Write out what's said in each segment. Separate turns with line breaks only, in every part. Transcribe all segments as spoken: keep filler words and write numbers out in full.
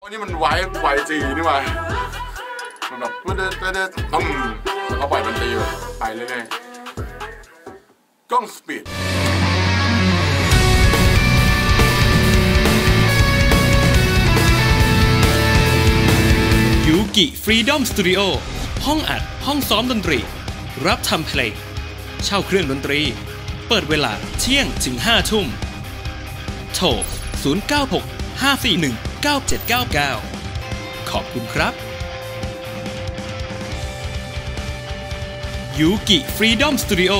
นี่มันไวไวจีนี่มามันแบบเด้อเด้อเด้อตุ้มแล้วก็ปล่อยมันตีไปเรื่อยๆกล้องสปีด
ยูกิฟรีดอมสตูดิโอห้องอัดห้องซ้อมดนตรีรับทำเพลงเช่าเครื่องดนตรีเปิดเวลาเที่ยงถึงห้าทุ่มโทรศูนย์ เก้า หก ห้า สี่ หนึ่ง เก้า เจ็ด เก้า เก้าขอบคุณครับยูกิฟรีดอมสตูดิโอ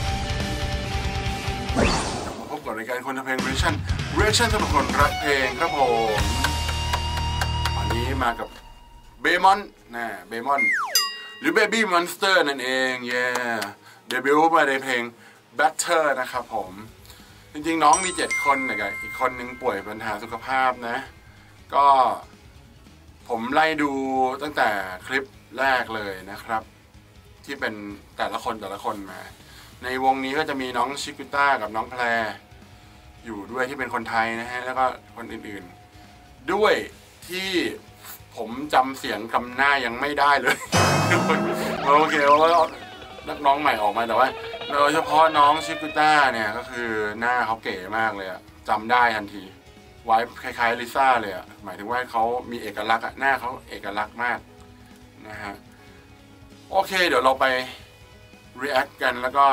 มาพบกับรายการคนทำเพลง Reaction Reaction สำหรับคนรักเพลงครับผมวันนี้มากับเบมอนนะเบมอนหรือ Baby Monster นั่นเองเย่เดบิวต์มาในเพลง Better นะครับผมจริงๆน้องมีเจ็ดคนนะครับอีกคนนึงป่วยปัญหาสุขภาพนะก็ผมไล่ดูตั้งแต่คลิปแรกเลยนะครับที่เป็นแต่ละคนแต่ละคนมาในวงนี้ก็จะมีน้องชิกุต้ากับน้องแพรอยู่ด้วยที่เป็นคนไทยนะฮะแล้วก็คนอื่นๆด้วยที่ผมจำเสียงคำหน้ายังไม่ได้เลย โอเคเพราะว่านักน้องใหม่ออกมาแต่ว่าโดยเฉพาะน้องชิกุต้าเนี่ยก็คือหน้าเขาเก๋มากเลยอะจำได้ทันทีไว้คล้ายๆลิซ่าเลยอะหมายถึงว่าเขามีเอกลักษณ์อะหน้าเขาเอกลักษณ์มากนะฮะโอเคเดี๋ยวเราไป react กันแล้วก็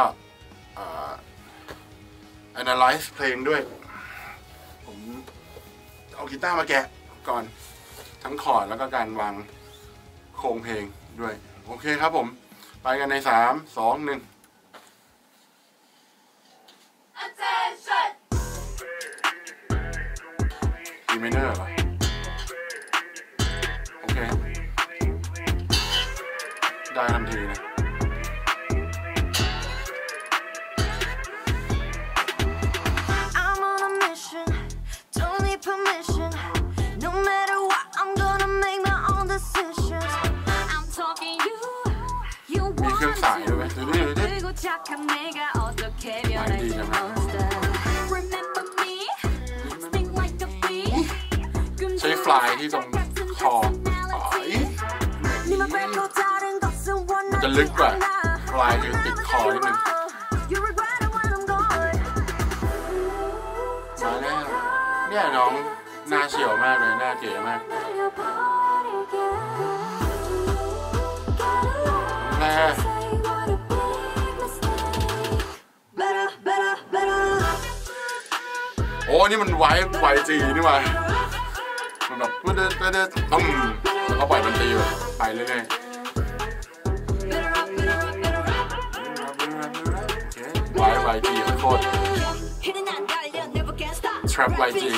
analyze เพลงด้วยผมเอากีตาร์มาแกะก่อนทั้งคอร์ดแล้วก็การวางโครงเพลงด้วยโอเคครับผมไปกันในสาม สอง หนึ่งE minor เหรอโอเคได้ทันทีนะมีเครื่องสายด้วยไหมดูดิดูดิไม่ดีนะใช้ฟลายที่ตรงคอมันจะลึกกว่าฟลายคือติดคอนิดนึงมาแล้วเนี่ยน้องหน้าเฉียวมากเลยหน้าเก๋มากแม่โอ้นี่มันไวไวจีนี่มามันแบบเด้อเด้อตุ้มแล้วก็ปล่อยมันตีไปเรื่อยๆไวไวจีโคตร trap ไวจี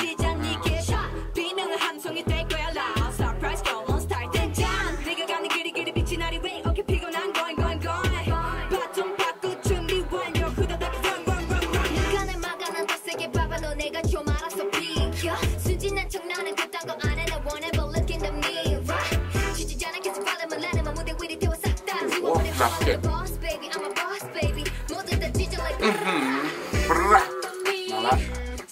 หนักเก็บอือหือปะมาละ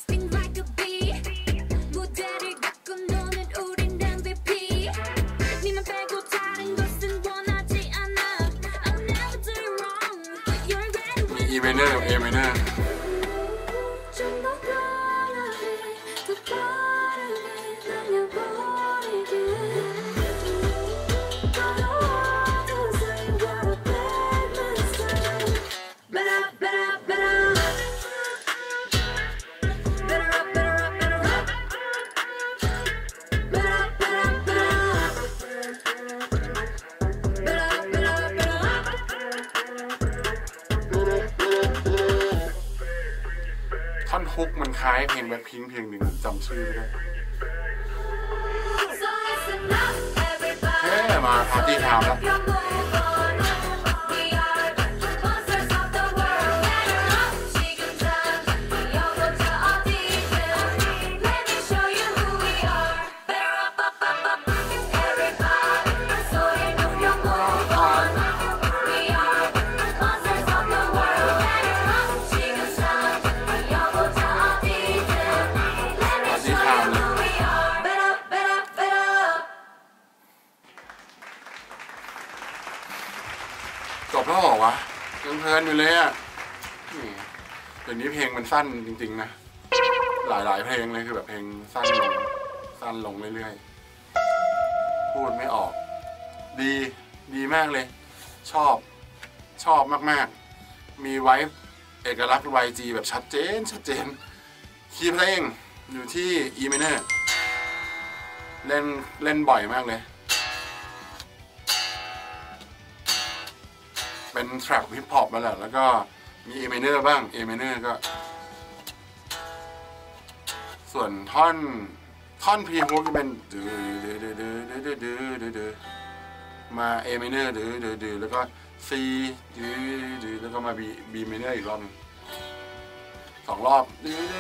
มี E minor กับ A minorท่อนฮุกมันคล้ายเพลงแบล็คพิงค์เพลงหนึ่งจำชื่อไม่ได้เฮ้มาปาร์ตี้ไทม์แล้วแล้วเหรอวะยังเพลินอยู่เลยอ่ะเดี๋ยวนี้เพลงมันสั้นจริงๆนะหลายๆเพลงเลยคือแบบเพลงสั้นลงสั้นลงเรื่อยๆพูดไม่ออกดีดีมากเลยชอบชอบมากๆมีไว้เอกลักษณ์ วาย จี แบบชัดเจนชัดเจนคีย์เพลงอยู่ที่ E minor เล่นเล่นบ่อยมากเลยเป็นแทร็กฮิปฮอปมาแหละแล้วก็มี A minor บ้าง A minor ก็ส่วนท่อนท่อน P hook จะเป็นดื้อดื้อดื้อดื้อดื้อดื้อดื้อดื้อมา A minor ดื้อดื้อดื้อแล้วก็ C ดื้อดื้อแล้วก็มา B B minor อีกรอบนึงสองรอบ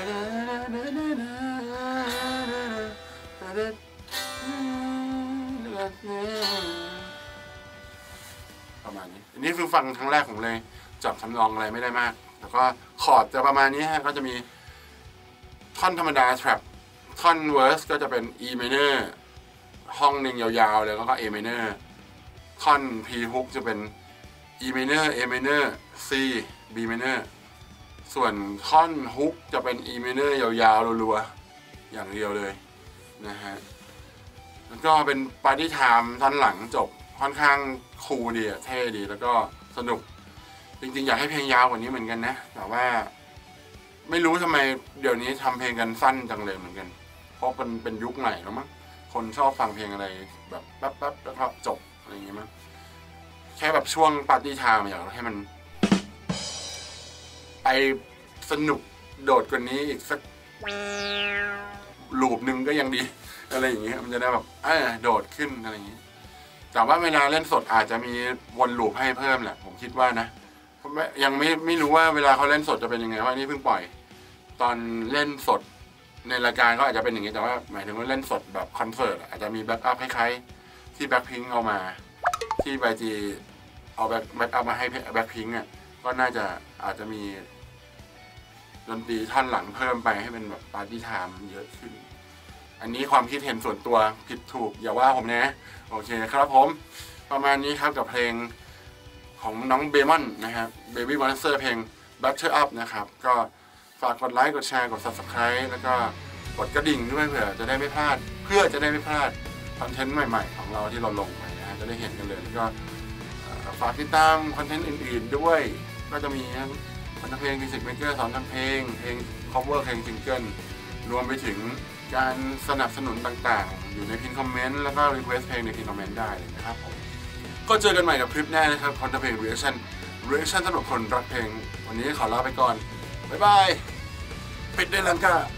ประมาณนี้อันนี้คือฟังครั้งแรกผมเลยจับทำนองอะไรไม่ได้มากแล้วก็คอร์ดจะประมาณนี้ฮะก็จะมีท่อนธรรมดา trap ท่อน verse ก็จะเป็น E minor ห้องหนึ่งยาวๆเลยแล้วก็ A minor ท่อน P hook จะเป็น E minor A minor C B minor ส่วนท่อนฮุกจะเป็น E minor ยาวๆรัวๆอย่างเดียวเลยนะฮะแล้วก็เป็นปาร์ตี้ไทม์ท่อนหลังจบค่อนข้างคูลดีอะเท่ดีแล้วก็สนุกจริงๆอยากให้เพลงยาวกว่านี้เหมือนกันนะแต่ว่าไม่รู้ทำไมเดี๋ยวนี้ทำเพลงกันสั้นจังเลยเหมือนกันเพราะเป็นเป็นยุคใหม่แล้วมั้งคนชอบฟังเพลงอะไรแบบแป๊บๆแล้วก็จบอะไรอย่างงี้มั้งแค่แบบช่วงปาร์ตี้ไทม์อยากให้มันไปสนุกโดดกว่านี้อีกสักลูปหนึ่งก็ยังดีอะไรอย่างเงี้ยมันจะได้แบบเออโดดขึ้นอะไรอย่างงี้แต่ว่าเวลาเล่นสดอาจจะมีวนลูปให้เพิ่มแหละผมคิดว่านะยังไม่ไม่รู้ว่าเวลาเขาเล่นสดจะเป็นยังไงเพราะนี่เพิ่งปล่อยตอนเล่นสดในรายการก็อาจจะเป็นอย่างนี้แต่ว่าหมายถึงว่าเล่นสดแบบคอนเสิร์ตอาจจะมีแบ็กอัพคล้ายๆที่แบ็คพิงค์เอามาที่ไบจีเอาแบ็คแบ็กอัพมาให้แบ็คพิงค์อ่ะก็น่าจะอาจจะมีดนตรีท่อนหลังเพิ่มไปให้เป็นแบบปาร์ตี้ไทม์เยอะขึ้นอันนี้ความคิดเห็นส่วนตัวผิดถูกอย่าว่าผมนะโอเคครับผมประมาณนี้ครับกับเพลงของน้องเบมอนนะครับ Baby Monster เพลง Butter Up นะครับก็ฝากกดไลค์กดแชร์กด ซับสไครบ์ แล้วก็กดกระดิ่งด้วยเผื่อจะได้ไม่พลาดเพื่อจะได้ไม่พลาดคอนเทนต์ใหม่ๆของเราที่เราลงไปนะฮะจะได้เห็นกันเลยแล้วก็ฝากติดตามคอนเทนต์อื่นๆด้วยก็จะมีคอนเทนต์เพลง Music Maker สอนทำเพลงเพลง cover เพลงซิงเกิลรวมไปถึงการสนับสนุนต่างๆอยู่ในพินคอมเมนต์แล้วก็รีเควสเพลงในพินคอมเมนต์ได้เลยนะครับผมก็เจอกันใหม่กับคลิปหน้านะครับคอนเทนต์เพลง reaction reaction สำหรับคนรักเพลงวันนี้ขอลาไปก่อนบ๊ายบายปิดได้ลังกา